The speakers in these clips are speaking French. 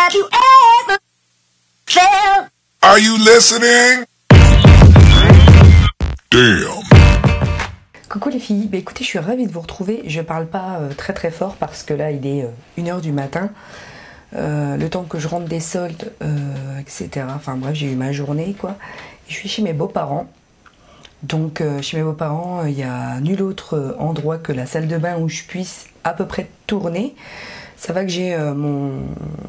Have you ever felt? Are you listening? Damn. Coucou les filles, bah écoutez, je suis ravie de vous retrouver. Je parle pas très très fort parce que là il est 1h du matin. Le temps que je rentre des soldes, etc. Enfin bref, j'ai eu ma journée quoi. Je suis chez mes beaux-parents. Donc chez mes beaux-parents, il n'y a nul autre endroit que la salle de bain où je puisse à peu près tourner. Ça va que j'ai mon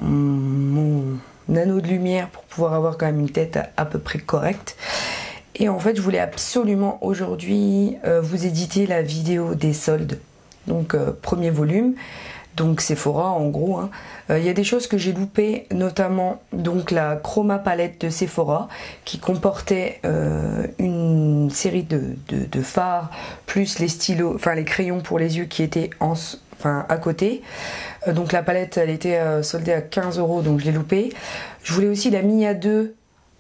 anneau de lumière pour pouvoir avoir quand même une tête à peu près correcte. Et en fait, je voulais absolument aujourd'hui vous éditer la vidéo des soldes. Donc premier volume. Donc Sephora en gros. Il y a des choses que j'ai loupées, notamment donc la Chroma palette de Sephora qui comportait une série de fards plus les stylos, enfin les crayons pour les yeux qui étaient à côté. Donc la palette elle était soldée à 15 €, donc je l'ai loupée. Je voulais aussi la Mia 2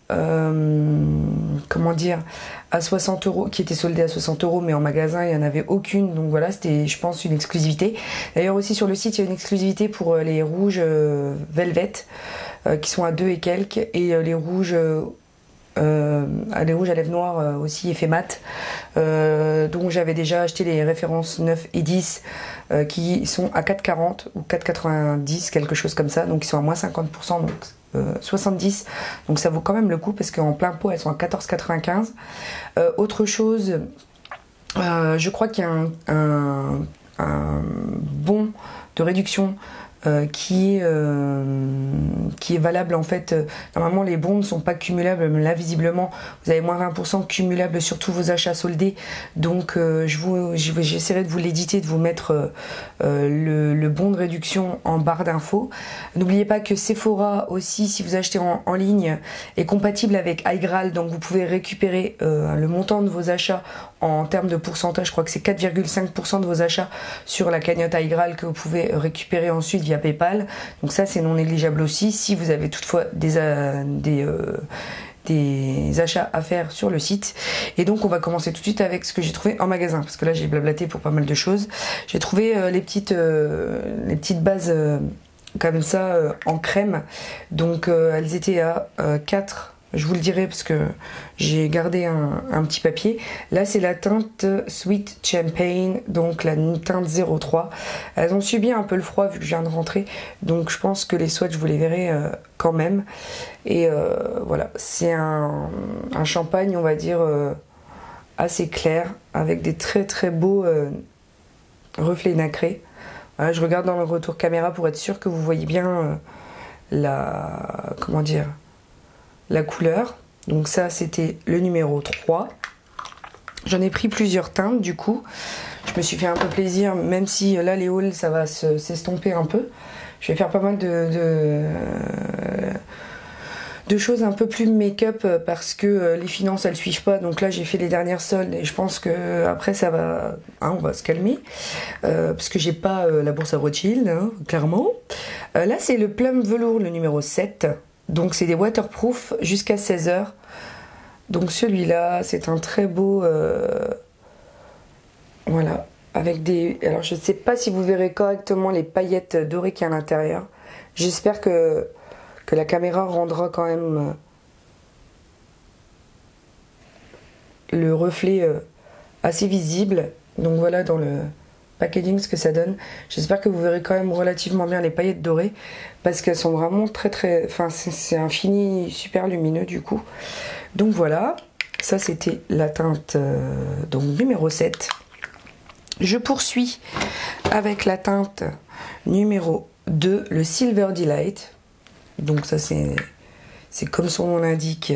comment dire, à 60 €, qui était soldée à 60 €, mais en magasin il n'y en avait aucune, donc voilà, c'était je pense une exclusivité. D'ailleurs aussi sur le site il y a une exclusivité pour les rouges Velvet qui sont à 2 et quelques, et les rouges à lèvres noires aussi effet mat, donc j'avais déjà acheté les références 9 et 10 qui sont à 4,40 ou 4,90 quelque chose comme ça, donc ils sont à moins 50%, donc 70, donc ça vaut quand même le coup parce qu'en plein pot elles sont à 14,95. Autre chose, je crois qu'il y a un bon de réduction qui est valable en fait. Normalement les bons ne sont pas cumulables, mais là visiblement vous avez moins 20% cumulables sur tous vos achats soldés, donc j'essaierai de vous l'éditer, de vous mettre le bon de réduction en barre d'infos. N'oubliez pas que Sephora aussi, si vous achetez en ligne, est compatible avec iGraal, donc vous pouvez récupérer le montant de vos achats en termes de pourcentage. Je crois que c'est 4,5% de vos achats sur la cagnotte iGraal que vous pouvez récupérer ensuite via PayPal, donc ça c'est non négligeable aussi si vous avez toutefois des achats à faire sur le site. Et donc on va commencer tout de suite avec ce que j'ai trouvé en magasin, parce que là j'ai blablaté pour pas mal de choses. J'ai trouvé les petites bases comme ça en crème, donc elles étaient à 4. Je vous le dirai parce que j'ai gardé un petit papier. Là, c'est la teinte Sweet Champagne, donc la teinte 03. Elles ont subi un peu le froid vu que je viens de rentrer. Donc, je pense que les swatchs, vous les verrez quand même. Et voilà, c'est un champagne, on va dire, assez clair, avec des très très beaux reflets nacrés. Voilà, je regarde dans le retour caméra pour être sûr que vous voyez bien la couleur. Donc ça c'était le numéro 3. J'en ai pris plusieurs teintes du coup. Je me suis fait un peu plaisir, même si là les hauls ça va s'estomper un peu. Je vais faire pas mal de choses un peu plus make-up parce que les finances elles suivent pas. Donc là j'ai fait les dernières soldes et je pense que après ça va, on va se calmer parce que j'ai pas la bourse à Rothschild, clairement. Là c'est le Plum Velours, le numéro 7. Donc c'est des waterproof jusqu'à 16 h. Donc celui-là, c'est un très beau... voilà, avec des... Alors je ne sais pas si vous verrez correctement les paillettes dorées qu'il y a à l'intérieur. J'espère que la caméra rendra quand même le reflet assez visible. Donc voilà dans le packaging ce que ça donne. J'espère que vous verrez quand même relativement bien les paillettes dorées parce qu'elles sont vraiment très très... Enfin c'est un fini super lumineux du coup. Donc voilà, ça c'était la teinte donc numéro 7. Je poursuis avec la teinte numéro 2, le Silver Delight. Donc ça c'est comme son nom l'indique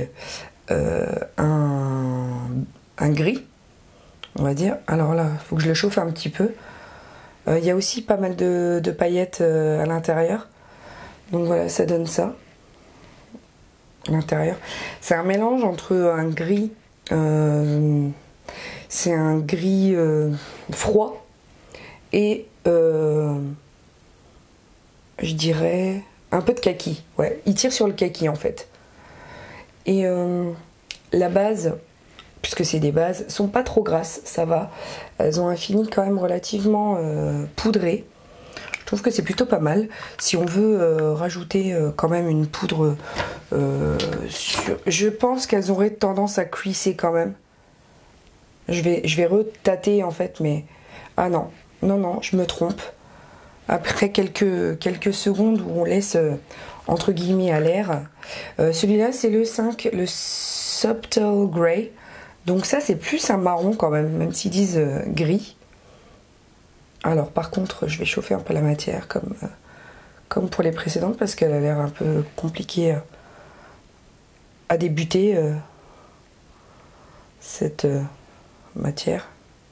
un gris, on va dire. Alors là, il faut que je le chauffe un petit peu. Il y a aussi pas mal de paillettes à l'intérieur. Donc voilà, ça donne ça. À l'intérieur. C'est un mélange entre un gris... c'est un gris froid et je dirais un peu de kaki. Ouais, il tire sur le kaki en fait. Et la base... puisque c'est des bases, sont pas trop grasses, ça va. Elles ont un fini quand même relativement poudré. Je trouve que c'est plutôt pas mal. Si on veut rajouter quand même une poudre je pense qu'elles auraient tendance à cuisser quand même. Je vais retâter en fait, mais... Ah non, je me trompe. Après quelques secondes où on laisse entre guillemets à l'air. Celui-là c'est le 5, le Subtle Grey. Donc ça c'est plus un marron quand même s'ils disent gris. Alors par contre je vais chauffer un peu la matière comme pour les précédentes parce qu'elle a l'air un peu compliquée à débuter cette matière.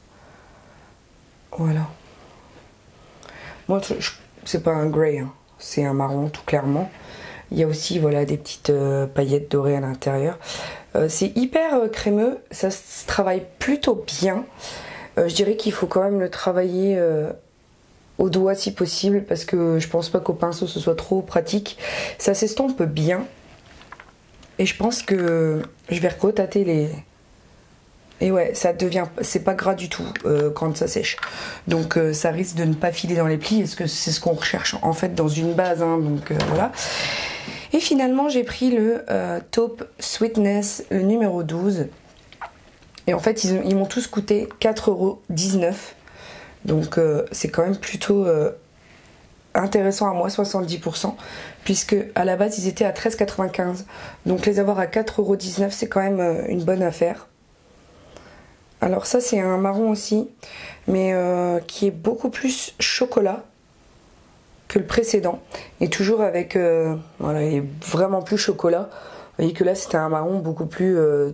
Voilà. Moi c'est pas un grey, hein. C'est un marron tout clairement. Il y a aussi voilà des petites paillettes dorées à l'intérieur. C'est hyper crémeux, ça se travaille plutôt bien. Je dirais qu'il faut quand même le travailler au doigt si possible parce que je pense pas qu'au pinceau ce soit trop pratique. Ça s'estompe bien et je pense que je vais retâter les... Et ouais, ça devient, c'est pas gras du tout quand ça sèche. Donc ça risque de ne pas filer dans les plis, parce que c'est ce qu'on recherche en fait dans une base, hein, donc voilà. Et finalement j'ai pris le Taupe Sweetness, le numéro 12. Et en fait ils m'ont tous coûté 4,19 €. Donc c'est quand même plutôt intéressant à moi, 70%, puisque à la base ils étaient à 13,95 €. Donc les avoir à 4,19 € c'est quand même une bonne affaire. Alors ça c'est un marron aussi, mais qui est beaucoup plus chocolat que le précédent. Et toujours avec, voilà, il est vraiment plus chocolat. Vous voyez que là c'était un marron beaucoup plus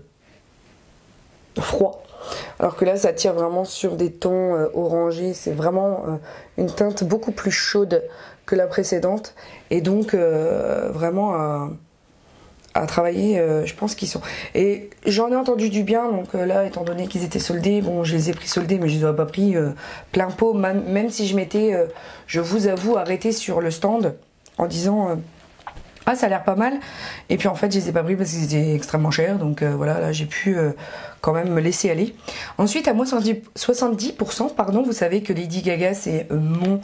froid. Alors que là ça tire vraiment sur des tons orangés. C'est vraiment une teinte beaucoup plus chaude que la précédente. Et donc vraiment... à travailler, je pense qu'ils sont... Et j'en ai entendu du bien, donc là, étant donné qu'ils étaient soldés, bon, je les ai pris soldés, mais je les aurais pas pris plein pot, même si je m'étais, je vous avoue, arrêté sur le stand en disant ah, ça a l'air pas mal, et puis en fait, je les ai pas pris parce qu'ils étaient extrêmement chers, donc voilà, là, j'ai pu quand même me laisser aller. Ensuite, à moi, 70%, pardon, vous savez que Lady Gaga, c'est mon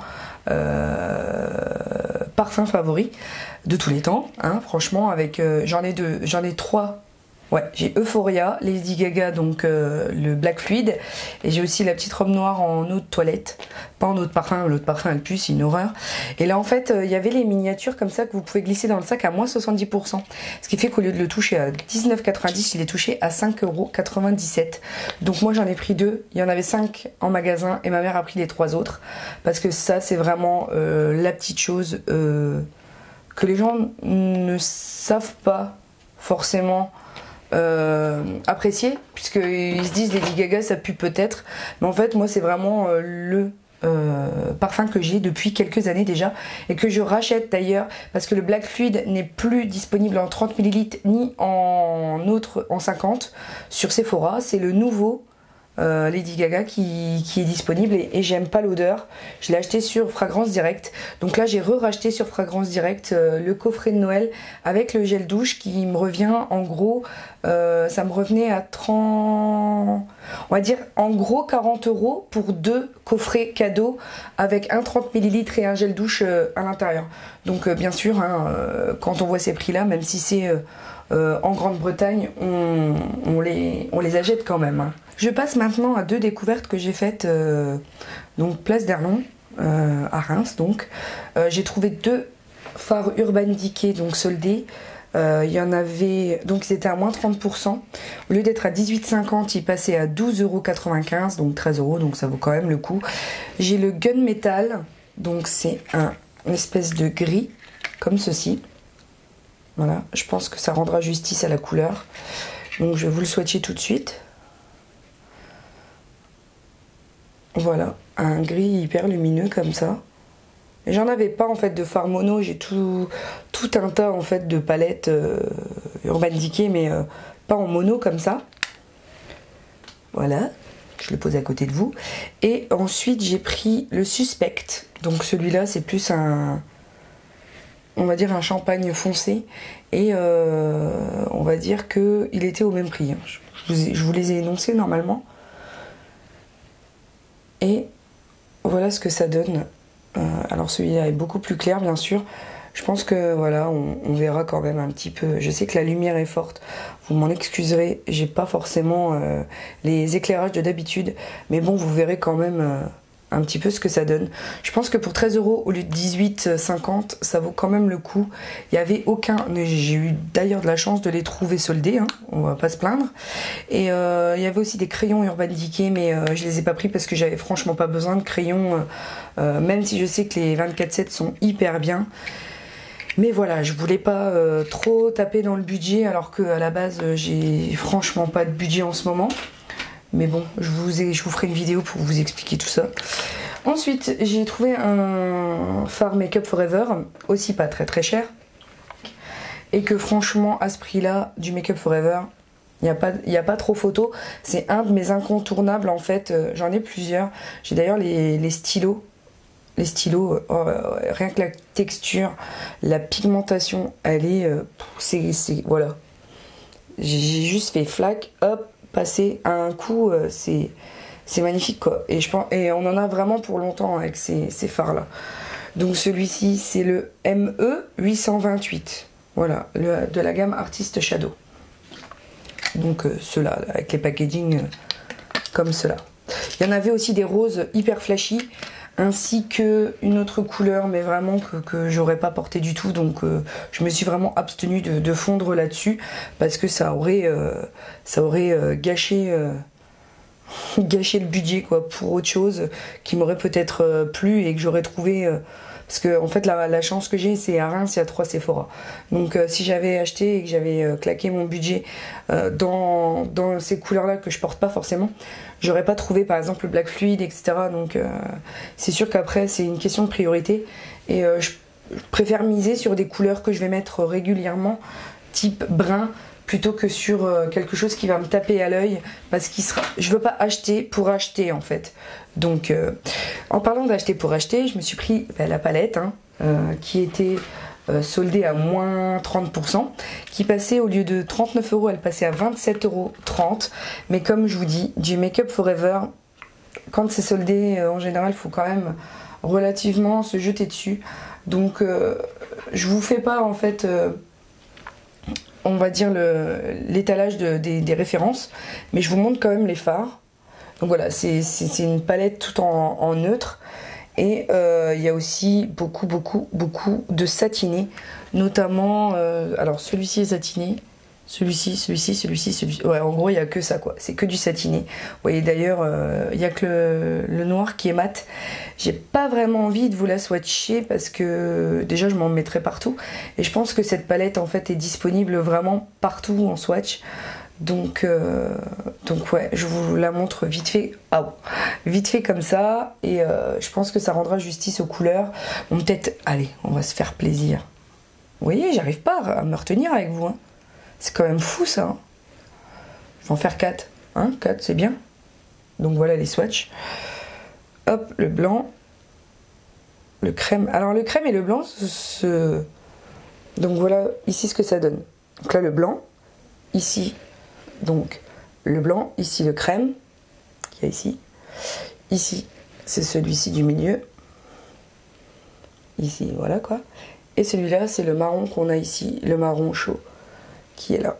parfum favori de tous les temps, hein, franchement, avec j'en ai trois. Ouais, j'ai Euphoria, Lady Gaga, donc le Black Fluid, et j'ai aussi la petite robe noire en eau de toilette, pas en eau de parfum, l'eau de parfum elle pue, c'est une horreur. Et là en fait il y avait les miniatures comme ça que vous pouvez glisser dans le sac à moins 70%, ce qui fait qu'au lieu de le toucher à 19,90 €, il est touché à 5,97 €. Donc moi j'en ai pris 2, il y en avait 5 en magasin et ma mère a pris les 3 autres, parce que ça c'est vraiment la petite chose que les gens ne savent pas forcément apprécier, puisqu'ils se disent Lady Gaga ça pue peut-être, mais en fait moi c'est vraiment le parfum que j'ai depuis quelques années déjà, et que je rachète d'ailleurs parce que le Black Fluid n'est plus disponible en 30 ml ni en autre en 50 sur Sephora. C'est le nouveau Lady Gaga qui est disponible, et j'aime pas l'odeur. Je l'ai acheté sur Fragrance Direct, donc là j'ai racheté sur Fragrance Direct le coffret de Noël avec le gel douche qui me revient en gros, ça me revenait à 30, on va dire en gros 40 € pour 2 coffrets cadeaux avec un 30 ml et un gel douche à l'intérieur. Donc bien sûr hein, quand on voit ces prix là, même si c'est en Grande-Bretagne, on les achète quand même, hein. Je passe maintenant à 2 découvertes que j'ai faites donc Place d'Erlon à Reims. Donc j'ai trouvé 2 fards Urban Decay donc soldés. Il y en avait, donc ils étaient à moins 30%. Au lieu d'être à 18,50 €, ils passaient à 12,95 €, donc 13 €, donc ça vaut quand même le coup. J'ai le Gunmetal, donc c'est une espèce de gris comme ceci. Voilà, je pense que ça rendra justice à la couleur. Donc je vais vous le swatcher tout de suite. Voilà, un gris hyper lumineux comme ça. J'en avais pas en fait de fard mono, j'ai tout un tas en fait de palettes Urban Decay, mais pas en mono comme ça. Voilà, je le pose à côté de vous. Et ensuite j'ai pris le Suspect. Donc celui-là c'est plus un, on va dire un champagne foncé, et on va dire que il était au même prix, hein. Je vous les ai énoncés normalement. Et voilà ce que ça donne Alors celui-là est beaucoup plus clair bien sûr. Je pense que voilà, on verra quand même un petit peu. Je sais que la lumière est forte, vous m'en excuserez, j'ai pas forcément les éclairages de d'habitude, mais bon, vous verrez quand même un petit peu ce que ça donne. Je pense que pour 13 € au lieu de 18,50, ça vaut quand même le coup. Il n'y avait aucun, j'ai eu d'ailleurs de la chance de les trouver soldés, hein, on va pas se plaindre. Et il y avait aussi des crayons Urban Decay, mais je les ai pas pris parce que j'avais franchement pas besoin de crayons, même si je sais que les 24/7 sont hyper bien. Mais voilà, je voulais pas trop taper dans le budget alors qu'à la base j'ai franchement pas de budget en ce moment. Mais bon, je vous ferai une vidéo pour vous expliquer tout ça. Ensuite, j'ai trouvé un fard Make Up Forever, aussi pas très très cher. Et que franchement, à ce prix-là, du Make Up Forever, il n'y a pas trop photo. C'est un de mes incontournables en fait. J'en ai plusieurs. J'ai d'ailleurs les stylos. Les stylos, rien que la texture, la pigmentation, elle est... voilà. J'ai juste fait flac, hop, passer à un coup, c'est magnifique quoi. Et on en a vraiment pour longtemps avec ces fards là. Donc celui-ci c'est le ME 828. Voilà, de la gamme Artist Shadow. Donc ceux-là, avec les packaging comme cela. Il y en avait aussi des roses hyper flashy, ainsi que une autre couleur, mais vraiment que j'aurais pas porté du tout. Donc je me suis vraiment abstenue de fondre là-dessus, parce que ça aurait gâché le budget quoi, pour autre chose qui m'aurait peut-être plu et que j'aurais trouvé... parce que en fait la chance que j'ai, c'est à Reims, il y a 3 Sephora. Donc si j'avais acheté et que j'avais claqué mon budget dans ces couleurs là que je porte pas forcément, j'aurais pas trouvé par exemple le black fluide, etc. Donc c'est sûr qu'après c'est une question de priorité, et je préfère miser sur des couleurs que je vais mettre régulièrement, type brun, plutôt que sur quelque chose qui va me taper à l'œil, parce je veux pas acheter pour acheter en fait. Donc en parlant d'acheter pour acheter, je me suis pris la palette qui était soldée à moins 30%, qui passait au lieu de 39 €, elle passait à 27,30 €. Mais comme je vous dis, du Make Up Forever, quand c'est soldé, en général, il faut quand même relativement se jeter dessus. Donc je vous fais pas en fait... on va dire l'étalage des références, mais je vous montre quand même les fards. Donc voilà, c'est une palette tout en neutre, et il y a aussi beaucoup de satinés, notamment alors celui-ci est satiné, celui-ci, ouais, en gros il y a que ça quoi, c'est que du satiné. Vous voyez d'ailleurs il y a que le noir qui est mat. J'ai pas vraiment envie de vous la swatcher parce que déjà je m'en mettrai partout, et je pense que cette palette en fait est disponible vraiment partout en swatch. Donc ouais, je vous la montre vite fait, vite fait comme ça, et je pense que ça rendra justice aux couleurs. Bon, peut-être, allez, on va se faire plaisir. Vous voyez, j'arrive pas à me retenir avec vous, hein. C'est quand même fou ça, hein. Je vais en faire 4, 4 c'est bien. Donc voilà les swatchs. Hop, le blanc, le crème. Alors le crème et le blanc, donc voilà ici ce que ça donne. Donc là le blanc, ici donc le blanc, ici le crème qu'il y a ici. Ici c'est celui-ci du milieu. Ici voilà quoi. Et celui-là c'est le marron qu'on a ici, le marron chaud qui est là.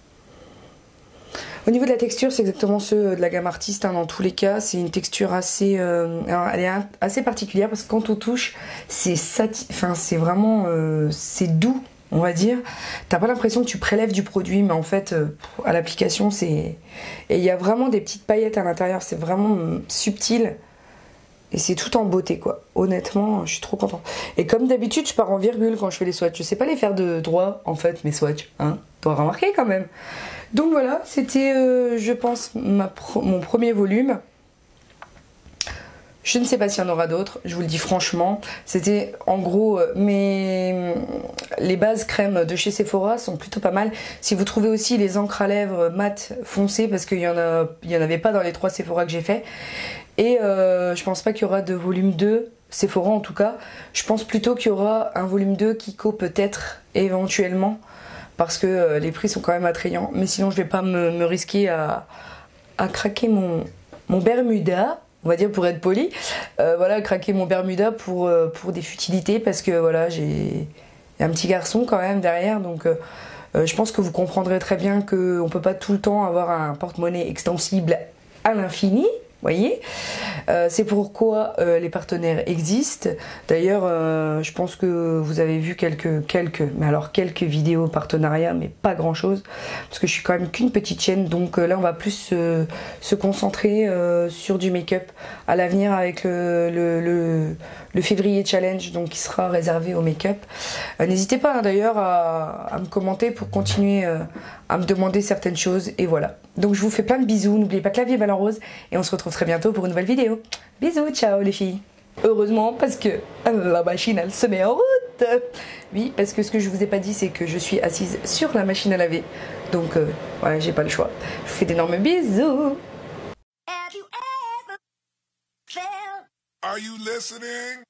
Au niveau de la texture, c'est exactement ceux de la gamme Artist, dans tous les cas. C'est une texture assez, elle est assez particulière, parce que quand on touche, c'est vraiment, c'est doux, on va dire. T'as pas l'impression que tu prélèves du produit, mais en fait, à l'application, c'est... Et il y a vraiment des petites paillettes à l'intérieur, c'est vraiment subtil. Et c'est tout en beauté quoi. Honnêtement, je suis trop contente. Et comme d'habitude, je pars en virgule quand je fais les swatchs. Je sais pas les faire de droit en fait, mes swatchs. T'auras remarqué quand même. Donc voilà, c'était je pense mon premier volume. Je ne sais pas s'il y en aura d'autres, je vous le dis franchement. C'était en gros les bases crème de chez Sephora sont plutôt pas mal. Si vous trouvez aussi les encres à lèvres mat foncées, parce qu'il y en avait pas dans les 3 Sephora que j'ai fait. Et je pense pas qu'il y aura de volume 2, Sephora en tout cas. Je pense plutôt qu'il y aura un volume 2 Kiko peut-être, éventuellement, parce que les prix sont quand même attrayants. Mais sinon je vais pas me risquer à craquer mon Bermuda. on va dire pour être poli. Voilà, craquer mon Bermuda pour des futilités parce que voilà, j'ai un petit garçon quand même derrière, donc je pense que vous comprendrez très bien qu'on peut pas tout le temps avoir un porte-monnaie extensible à l'infini. Voyez, c'est pourquoi les partenaires existent. D'ailleurs, je pense que vous avez vu quelques vidéos partenariats, mais pas grand chose, parce que je suis quand même qu'une petite chaîne. Donc là, on va plus se concentrer sur du make-up à l'avenir avec le février challenge, donc qui sera réservé au make-up. N'hésitez pas hein, d'ailleurs à me commenter pour continuer à me demander certaines choses. Et voilà. Donc je vous fais plein de bisous. N'oubliez pas que la vie est belle en rose. Et on se retrouve très bientôt pour une nouvelle vidéo. Bisous, ciao les filles. Heureusement parce que la machine elle se met en route. Oui, parce que ce que je vous ai pas dit c'est que je suis assise sur la machine à laver. Donc voilà, j'ai pas le choix. Je vous fais d'énormes bisous. Have you ever felt Are you listening?